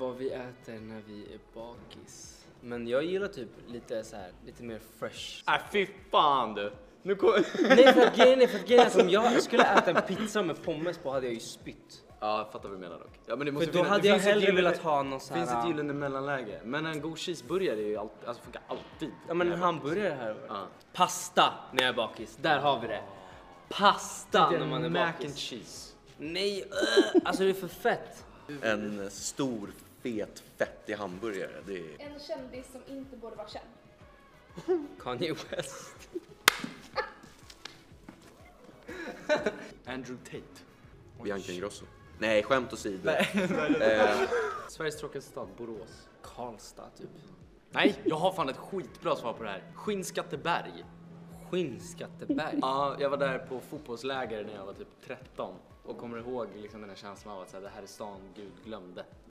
vad vi äter när vi är bakis. Men jag gillar typ lite så här, lite mer fresh. Fy fan du. Nu Nej, för att grejen är om jag skulle äta en pizza med pommes på hade jag ju spytt. Ja, jag fattar vad du menar dock. Ja, men det måste för då hade jag hellre velat ha någon så här... Det finns ett gyllene mellanläge. Men en god cheeseburgare är ju alltså funkar alltid. Ja, men en hamburgare här. Ja. Pasta när jag är bakis. Där har vi det. Pasta när man är mac bakis. and cheese. Nej, alltså det är för fett. En stor, fet, fettig hamburgare. Det är... En kändis som inte borde vara känd. Kanye West. Andrew Tate. Bianca Ingrosso. Nej, skämt åsido. Sveriges tråkigaste stad, Borås. Karlstad typ. Nej, jag har fan ett skitbra svar på det här. Skinnskatteberg. Skinnskatteberg. Ja, jag var där på fotbollsläger när jag var typ 13. Och kommer ihåg liksom den här känslan av att så här, det här är stan Gud glömde.